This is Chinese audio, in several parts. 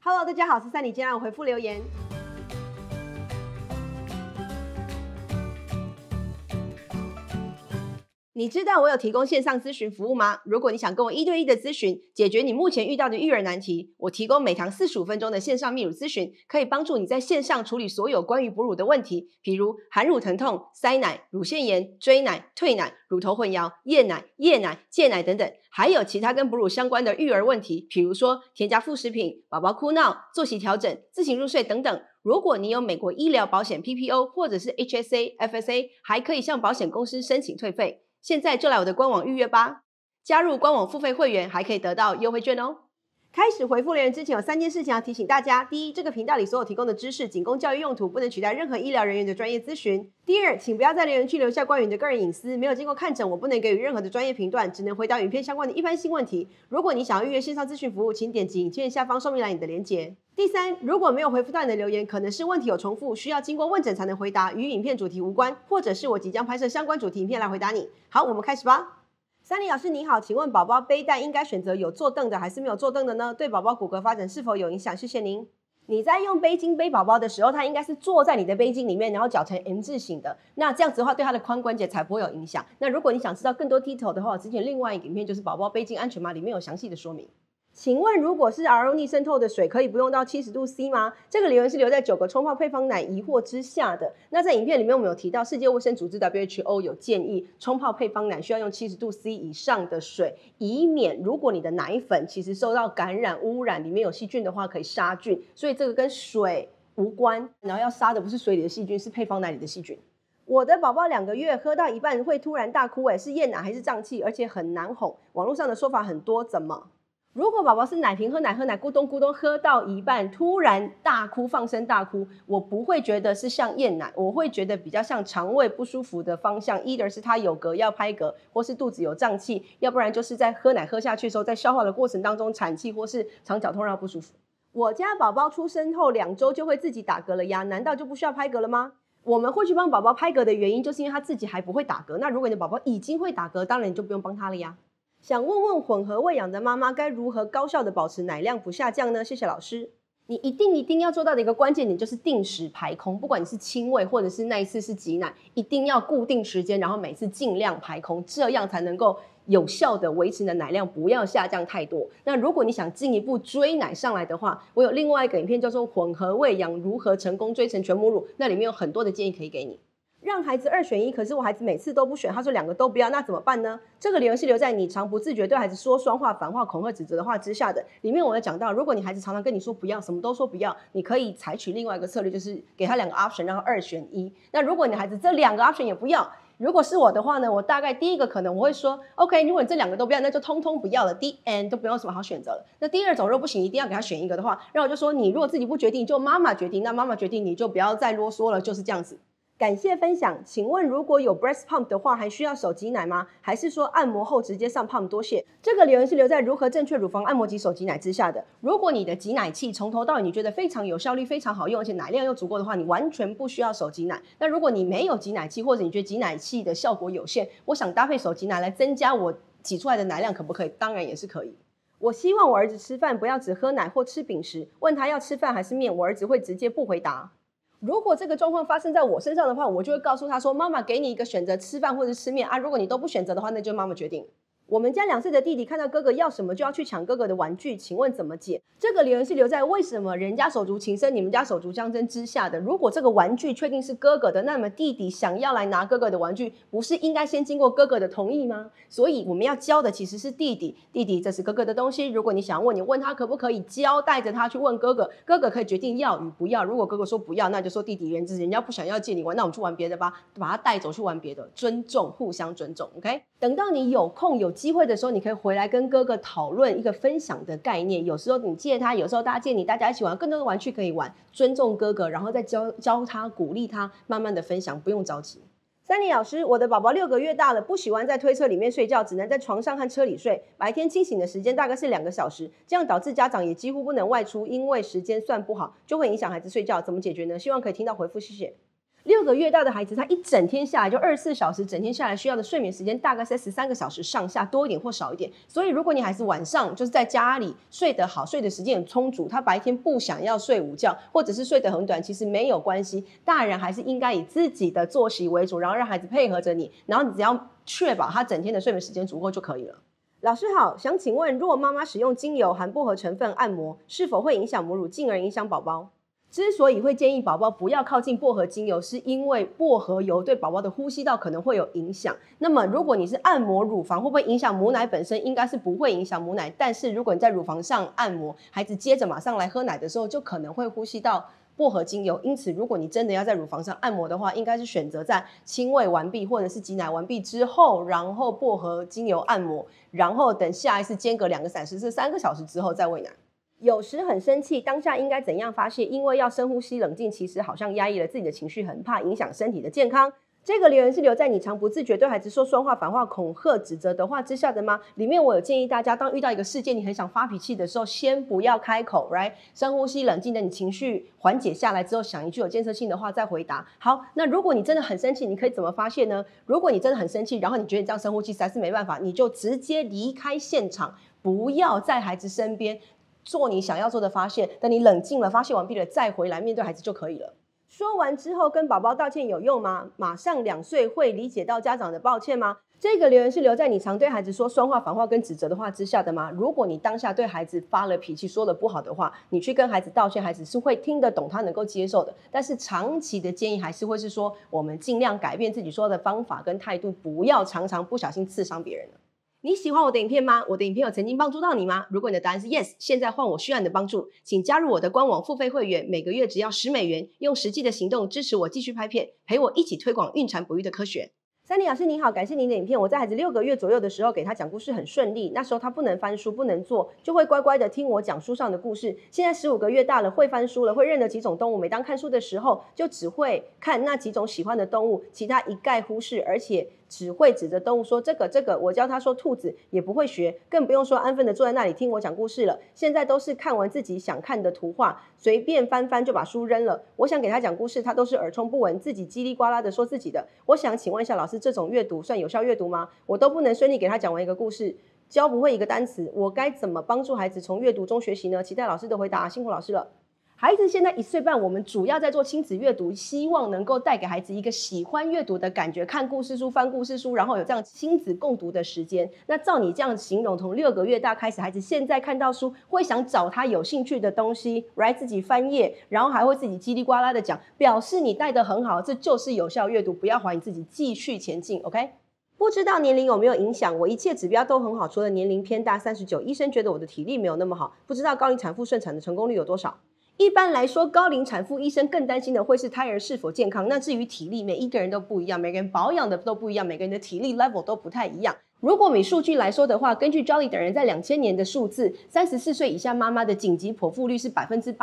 Hello， 大家好，我是珊妮，今天让我回复留言。你知道我有提供线上咨询服务吗？如果你想跟我1对1的咨询，解决你目前遇到的育儿难题，我提供每堂45分钟的线上泌乳咨询，可以帮助你在线上处理所有关于哺乳的问题，比如含乳疼痛、塞奶、乳腺炎、追奶、退奶、乳头混淆、厌奶、夜奶、戒奶等等，还有其他跟哺乳相关的育儿问题，比如说添加副食品、宝宝哭闹、作息调整、自行入睡等等。如果你有美国医疗保险 PPO 或者是 HSA、FSA， 还可以向保险公司申请退费。现在就来我的官网预约吧，加入官网付费会员还可以得到优惠券哦。开始回复留言之前，有3件事情要提醒大家：第一，这个频道里所有提供的知识仅供教育用途，不能取代任何医疗人员的专业咨询；第二，请不要在留言区留下关于你的个人隐私，没有经过看诊，我不能给予任何的专业评断，只能回答影片相关的一般性问题。如果你想要预约线上咨询服务，请点击影片下方说明栏里的连结。第三，如果没有回复到你的留言，可能是问题有重复，需要经过问诊才能回答，与影片主题无关，或者是我即将拍摄相关主题影片来回答你。好，我们开始吧。珊妮老师你好，请问宝宝背带应该选择有坐凳的还是没有坐凳的呢？对宝宝骨骼发展是否有影响？谢谢您。你在用背巾背宝宝的时候，他应该是坐在你的背巾里面，然后脚成 M 字形的，那这样子的话对他的髋关节才不会有影响。那如果你想知道更多 detail 的话，之前另外一个影片就是宝宝背巾安全码，里面有详细的说明。请问如果是 RO 逆渗透的水，可以不用到70度 C 吗？这个留言是留在9个冲泡配方奶疑惑之下的。那在影片里面我们有提到，世界卫生组织 WHO 有建议冲泡配方奶需要用70度 C 以上的水，以免如果你的奶粉其实受到感染污染，里面有细菌的话可以杀菌，所以这个跟水无关，然后要杀的不是水里的细菌，是配方奶里的细菌。我的宝宝2个月喝到一半会突然大哭，是厌奶还是胀气，而且很难哄，网络上的说法很多，怎么？如果宝宝是奶瓶喝奶咕咚咕咚喝到一半突然大哭放声大哭，我不会觉得是像厌奶，我会觉得比较像肠胃不舒服的方向， either 是他有嗝要拍嗝，或是肚子有胀气，要不然就是在喝奶喝下去的时候，在消化的过程当中产气或是肠绞痛让不舒服。我家宝宝出生后2周就会自己打嗝了呀，难道就不需要拍嗝了吗？我们会去帮宝宝拍嗝的原因就是因为他自己还不会打嗝，那如果你的宝宝已经会打嗝，当然你就不用帮他了呀。想问问混合喂养的妈妈该如何高效的保持奶量不下降呢？谢谢老师。你一定要做到的一个关键点就是定时排空，不管你是亲喂或者是那一次是挤奶，一定要固定时间，然后每次尽量排空，这样才能够有效的维持你的奶量不要下降太多。那如果你想进一步追奶上来的话，我有另外一个影片叫做混合喂养如何成功追成全母乳，那里面有很多的建议可以给你。让孩子2选1，可是我孩子每次都不选，他说2个都不要，那怎么办呢？这个留言是留在你常不自觉对孩子说双话、反话、恐吓、指责的话之下的。里面我有讲到，如果你孩子常常跟你说不要，什么都说不要，你可以采取另外一个策略，就是给他2个 option， 让他2选1。那如果你孩子这2个 option 也不要，如果是我的话呢，我大概第一个可能我会说 OK， 如果你这2个都不要，那就通通不要了， the end， 都不用什么好选择了。那第二种如果不行，一定要给他选一个的话，那我就说你如果自己不决定，就妈妈决定，那妈妈决定你就不要再啰嗦了，就是这样子。感谢分享，请问如果有 breast pump 的话，还需要手挤奶吗？还是说按摩后直接上 pump？ 多谢。这个留言是留在如何正确乳房按摩及手挤奶之下的。如果你的挤奶器从头到尾你觉得非常有效率、非常好用，而且奶量又足够的话，你完全不需要手挤奶。那如果你没有挤奶器，或者你觉得挤奶器的效果有限，我想搭配手挤奶来增加我挤出来的奶量，可不可以？当然也是可以。我希望我儿子吃饭不要只喝奶或吃饼食，问他要吃饭还是面，我儿子会直接不回答。如果这个状况发生在我身上的话，我就会告诉他说，妈妈给你一个选择，吃饭或者吃面啊，如果你都不选择的话，那就妈妈决定。我们家2岁的弟弟看到哥哥要什么就要去抢哥哥的玩具，请问怎么解？这个留言是留在为什么人家手足情深，你们家手足相争之下的。如果这个玩具确定是哥哥的，那么弟弟想要来拿哥哥的玩具，不是应该先经过哥哥的同意吗？所以我们要教的其实是弟弟，弟弟这是哥哥的东西，如果你想问，你问他可不可以教，带着他去问哥哥，哥哥可以决定要与不要。如果哥哥说不要，那就说弟弟人家不想要借你玩，那我们去玩别的吧，把他带走去玩别的，尊重，互相尊重 OK。 等到你有空有机会的时候，你可以回来跟哥哥讨论一个分享的概念，有时候你借他，有时候他借你，大家一起玩，更多的玩具可以玩，尊重哥哥，然后再教他，鼓励他，慢慢的分享，不用着急。珊妮老师，我的宝宝6个月大了，不喜欢在推车里面睡觉，只能在床上和车里睡，白天清醒的时间大概是2个小时，这样导致家长也几乎不能外出，因为时间算不好，就会影响孩子睡觉，怎么解决呢？希望可以听到回复，谢谢。 6个月大的孩子，他一整天下来就24小时，整天下来需要的睡眠时间大概在13个小时上下，多一点或少一点。所以如果你孩子晚上就是在家里睡得好，睡的时间很充足，他白天不想要睡午觉，或者是睡得很短，其实没有关系。大人还是应该以自己的作息为主，然后让孩子配合着你，然后你只要确保他整天的睡眠时间足够就可以了。老师好，想请问，如果妈妈使用精油含薄荷成分按摩，是否会影响母乳，进而影响宝宝？之所以会建议宝宝不要靠近薄荷精油，是因为薄荷油对宝宝的呼吸道可能会有影响。那么如果你是按摩乳房，会不会影响母奶本身？应该是不会影响母奶，但是如果你在乳房上按摩，孩子接着马上来喝奶的时候，就可能会呼吸到薄荷精油。因此如果你真的要在乳房上按摩的话，应该是选择在亲喂完毕或者是挤奶完毕之后，然后薄荷精油按摩，然后等下一次间隔2个小时至3个小时之后再喂奶。有时很生气，当下应该怎样发泄？因为要深呼吸冷静，其实好像压抑了自己的情绪，很怕影响身体的健康。这个留言是留在你常不自觉对孩子说酸话、反话、恐吓、指责的话之下的吗？里面我有建议大家，当遇到一个事件你很想发脾气的时候，先不要开口 ，right？ 深呼吸冷静，等你情绪缓解下来之后，想一句有建设性的话再回答。好，那如果你真的很生气，你可以怎么发泄呢？如果你真的很生气，然后你觉得你这样深呼吸实在是没办法，你就直接离开现场，不要在孩子身边做你想要做的发泄，等你冷静了发泄完毕了再回来面对孩子就可以了。说完之后跟宝宝道歉有用吗？马上2岁会理解到家长的抱歉吗？这个留言是留在你常对孩子说酸话、反话跟指责的话之下的吗？如果你当下对孩子发了脾气，说了不好的话，你去跟孩子道歉，孩子是会听得懂，他能够接受的。但是长期的建议还是会是说，我们尽量改变自己说的方法跟态度，不要常常不小心刺伤别人了。你喜欢我的影片吗？我的影片有曾经帮助到你吗？如果你的答案是 yes， 现在换我需要你的帮助，请加入我的官网付费会员，每个月只要$10，用实际的行动支持我继续拍片，陪我一起推广孕产哺育的科学。珊妮老师您好，感谢您的影片。我在孩子6个月左右的时候给他讲故事很顺利，那时候他不能翻书不能做，就会乖乖的听我讲书上的故事。现在15个月大了，会翻书了，会认得几种动物，每当看书的时候就只会看那几种喜欢的动物，其他一概忽视，而且只会指着动物说这个。我教他说兔子也不会学，更不用说安分的坐在那里听我讲故事了。现在都是看完自己想看的图画，随便翻翻就把书扔了。我想给他讲故事，他都是耳充不闻，自己叽里呱啦的说自己的。我想请问一下老师，这种阅读算有效阅读吗？我都不能顺利给他讲完一个故事，教不会一个单词，我该怎么帮助孩子从阅读中学习呢？期待老师的回答，辛苦老师了。孩子现在1岁半，我们主要在做亲子阅读，希望能够带给孩子一个喜欢阅读的感觉，看故事书、翻故事书，然后有这样亲子共读的时间。那照你这样形容，从6个月大开始，孩子现在看到书会想找他有兴趣的东西，来自己翻页，然后还会自己叽里呱啦的讲，表示你带得很好，这就是有效阅读，不要怀疑自己，继续前进 ，OK？不知道年龄有没有影响？我一切指标都很好，除了年龄偏大39，医生觉得我的体力没有那么好，不知道高龄产妇顺产的成功率有多少？一般来说，高龄产妇医生更担心的会是胎儿是否健康。那至于体力，每一个人都不一样，每个人保养的都不一样，每个人的体力 level 都不太一样。如果以数据来说的话，根据 Jolly 等人在2000年的数字，34岁以下妈妈的紧急剖腹率是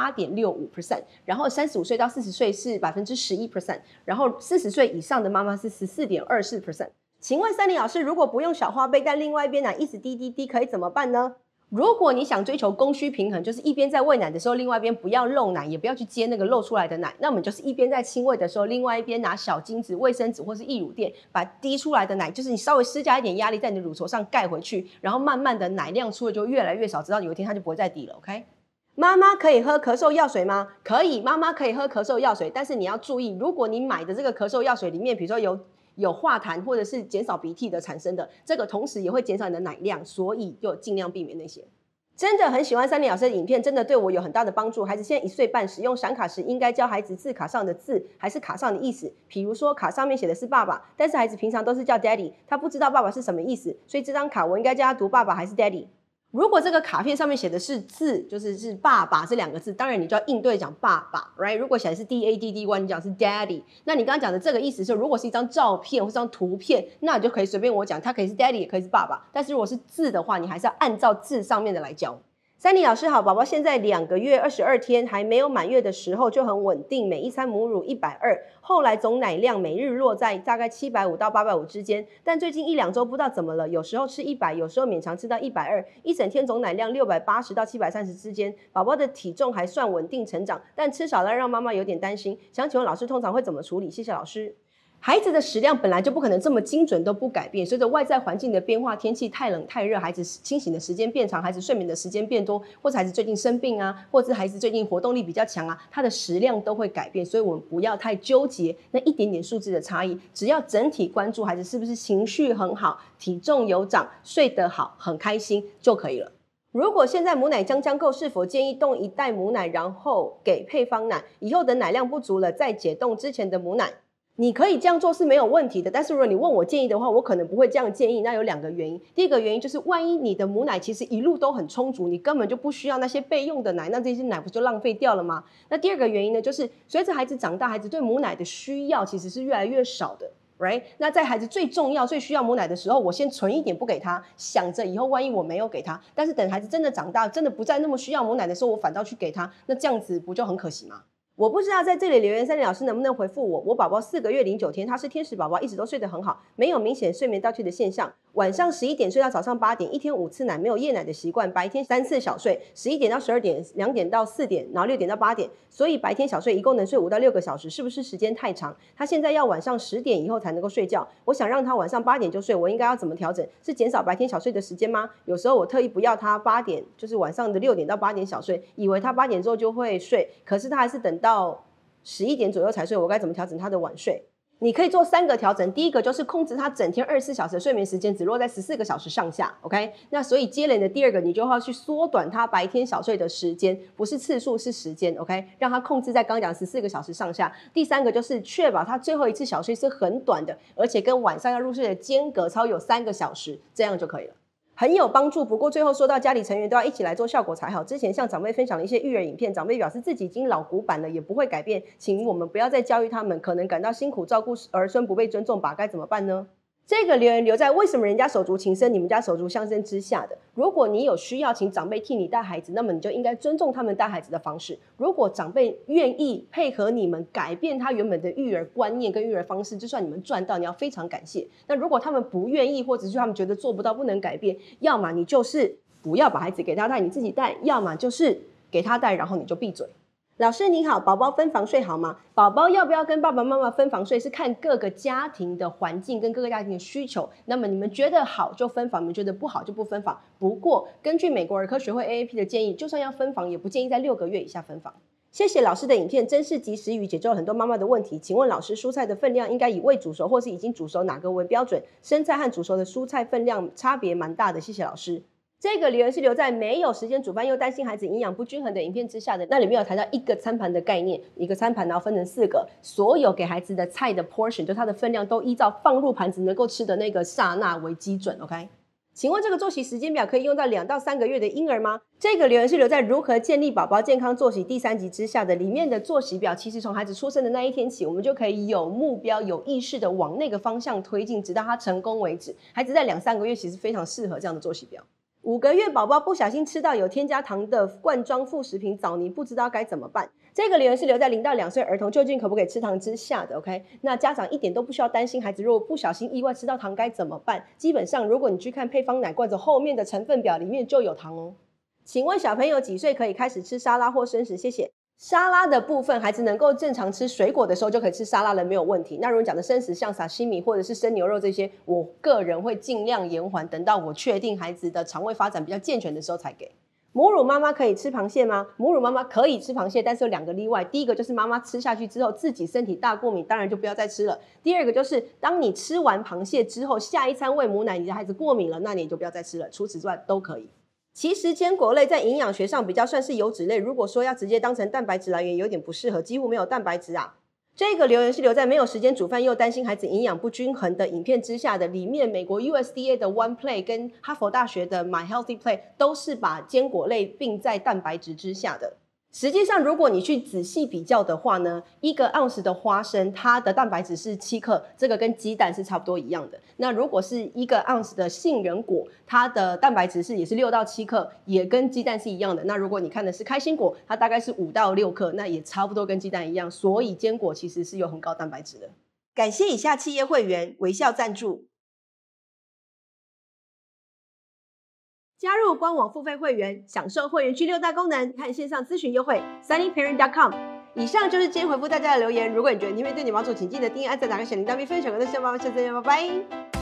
8.65%， 然后35岁到40岁是 11%， 然后40岁以上的妈妈是 14.24%。请问珊妮老师，如果不用小花杯，但另外一边奶一直滴滴滴，可以怎么办呢？如果你想追求供需平衡，就是一边在喂奶的时候，另外一边不要漏奶，也不要去接那个漏出来的奶，那我们就是一边在亲喂的时候，另外一边拿小巾纸、卫生纸或是溢乳垫，把滴出来的奶，就是你稍微施加一点压力在你的乳头上盖回去，然后慢慢的奶量出的就越来越少，直到有一天它就不会再滴了 ，OK？ 妈妈可以喝咳嗽药水吗？可以，妈妈可以喝咳嗽药水，但是你要注意，如果你买的这个咳嗽药水里面，比如说有化痰或者是减少鼻涕的产生的，这个同时也会减少你的奶量，所以就尽量避免那些。真的很喜欢珊妮老师的影片，真的对我有很大的帮助。孩子现在1岁半，使用闪卡时应该教孩子字卡上的字还是卡上的意思，比如说卡上面写的是爸爸，但是孩子平常都是叫 daddy， 他不知道爸爸是什么意思，所以这张卡我应该叫他读爸爸还是 daddy。如果这个卡片上面写的是字，就是爸爸这2个字，当然你就要应对讲爸爸 right？ 如果写的是 DADDY， 你讲是 daddy， 那你刚刚讲的这个意思是，如果是一张照片或是一张图片，那你就可以随便我讲，它可以是 daddy 也可以是爸爸，但是如果是字的话，你还是要按照字上面的来教。 珊妮老师好，宝宝现在2个月22天，还没有满月的时候就很稳定，每一餐母乳120，后来总奶量每日落在大概750到850之间，但最近1-2周不知道怎么了，有时候吃100，有时候勉强吃到120，一整天总奶量680到730之间，宝宝的体重还算稳定成长，但吃少了让妈妈有点担心，想请问老师通常会怎么处理？谢谢老师。孩子的食量本来就不可能这么精准都不改变，随着外在环境的变化，天气太冷太热，孩子清醒的时间变长，孩子睡眠的时间变多，或者孩子最近生病啊，或者是孩子最近活动力比较强啊，他的食量都会改变，所以我们不要太纠结那一点点数字的差异，只要整体关注孩子是不是情绪很好，体重有长，睡得好，很开心就可以了。如果现在母奶将够，是否建议冻一袋母奶，然后给配方奶，以后等奶量不足了再解冻之前的母奶？你可以这样做是没有问题的，但是如果你问我建议的话，我可能不会这样建议。那有2个原因，第一个原因就是万一你的母奶其实一路都很充足，你根本就不需要那些备用的奶，那这些奶不就浪费掉了吗？那第2个原因呢，就是随着孩子长大，孩子对母奶的需要其实是越来越少的。Right？ 那在孩子最重要、最需要母奶的时候，我先存一点不给他，想着以后万一我没有给他，但是等孩子真的长大，真的不再那么需要母奶的时候，我反倒去给他，那这样子不就很可惜吗？我不知道在这里留言珊妮老师能不能回复我。我宝宝4个月09天，他是天使宝宝，一直都睡得很好，没有明显睡眠倒退的现象。晚上11点睡到早上8点，一天5次奶，没有夜奶的习惯。白天3次小睡，11点到12点，2点到4点，然后6点到8点，所以白天小睡一共能睡5到6个小时，是不是时间太长？他现在要晚上10点以后才能够睡觉，我想让他晚上8点就睡，我应该要怎么调整？是减少白天小睡的时间吗？有时候我特意不要他8点，就是晚上的6点到8点小睡，以为他8点之后就会睡，可是他还是等到11点左右才睡，我该怎么调整他的晚睡？你可以做3个调整，第一个就是控制他整天24小时的睡眠时间只落在14个小时上下 ，OK？ 那所以接连的第2个，你就要去缩短他白天小睡的时间，不是次数是时间 ，OK？ 让他控制在刚讲14个小时上下。第3个就是确保他最后一次小睡是很短的，而且跟晚上要入睡的间隔超有3个小时，这样就可以了。很有帮助，不过最后说到家里成员都要一起来做效果才好。之前向长辈分享了一些育儿影片，长辈表示自己已经老古板了，也不会改变，请我们不要再教育他们，可能感到辛苦照顾儿孙不被尊重吧，该怎么办呢？这个留言留在为什么人家手足情深，你们家手足相深之下的。如果你有需要请长辈替你带孩子，那么你就应该尊重他们带孩子的方式。如果长辈愿意配合你们改变他原本的育儿观念跟育儿方式，就算你们赚到，你要非常感谢。那如果他们不愿意，或者是他们觉得做不到不能改变，要么你就是不要把孩子给他带，你自己带，要么就是给他带，然后你就闭嘴。老师你好，宝宝分房睡好吗？宝宝要不要跟爸爸妈妈分房睡是看各个家庭的环境跟各个家庭的需求，那么你们觉得好就分房，你们觉得不好就不分房。不过根据美国儿科学会 AAP 的建议，就算要分房也不建议在6个月以下分房。谢谢老师的影片，真是及时雨，解救了很多妈妈的问题。请问老师，蔬菜的分量应该以未煮熟或是已经煮熟哪个为标准？生菜和煮熟的蔬菜分量差别蛮大的，谢谢老师。这个留言是留在没有时间煮饭又担心孩子营养不均衡的影片之下的，那里面有谈到一个餐盘的概念，一个餐盘然后分成4个，所有给孩子的菜的 portion 就它的分量都依照放入盘子能够吃的那个刹那为基准 ，OK？ 请问这个作息时间表可以用到2到3个月的婴儿吗？这个留言是留在如何建立宝宝健康作息第3集之下的，里面的作息表其实从孩子出生的那一天起，我们就可以有目标有意识的往那个方向推进，直到他成功为止。孩子在2-3个月其实非常适合这样的作息表。5个月宝宝不小心吃到有添加糖的罐装副食品枣泥，不知道该怎么办。这个留言是留在0到2岁儿童究竟可不可以吃糖之下的 ，OK？ 那家长一点都不需要担心孩子如果不小心意外吃到糖该怎么办。基本上如果你去看配方奶罐子后面的成分表里面就有糖哦。请问小朋友几岁可以开始吃沙拉或生食？谢谢。沙拉的部分，孩子能够正常吃水果的时候就可以吃沙拉了，没有问题。那如果讲的生食，像沙西米或者是生牛肉这些，我个人会尽量延缓，等到我确定孩子的肠胃发展比较健全的时候才给。母乳妈妈可以吃螃蟹吗？母乳妈妈可以吃螃蟹，但是有2个例外。第一个就是妈妈吃下去之后自己身体大过敏，当然就不要再吃了。第2个就是当你吃完螃蟹之后，下一餐喂母奶，你的孩子过敏了，那你就不要再吃了。除此之外都可以。其实坚果类在营养学上比较算是油脂类，如果说要直接当成蛋白质来源，有点不适合，几乎没有蛋白质啊。这个留言是留在没有时间煮饭又担心孩子营养不均衡的影片之下的，里面美国 USDA 的 One Play 跟哈佛大学的 My Healthy Play 都是把坚果类并在蛋白质之下的。 实际上，如果你去仔细比较的话呢，1个盎司的花生，它的蛋白质是7克，这个跟鸡蛋是差不多一样的。那如果是1个盎司的杏仁果，它的蛋白质也是6到7克，也跟鸡蛋是一样的。那如果你看的是开心果，它大概是5到6克，那也差不多跟鸡蛋一样。所以坚果其实是有很高蛋白质的。感谢以下企业会员微笑赞助。加入官网付费会员，享受会员区6大功能和线上咨询优惠 sunnyparent.com。以上就是今天回复大家的留言。如果你觉得影片对你帮助，请记得订阅、按赞、打开小铃铛并分享给更多小伙伴。下次见，拜拜。